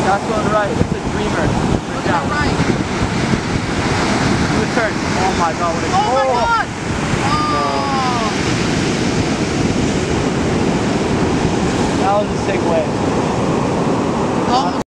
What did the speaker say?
That's going right. It's a dreamer. Look at the right. Do a turn. Oh my god, what a Oh my god! Oh! That was a sick wave. Almost.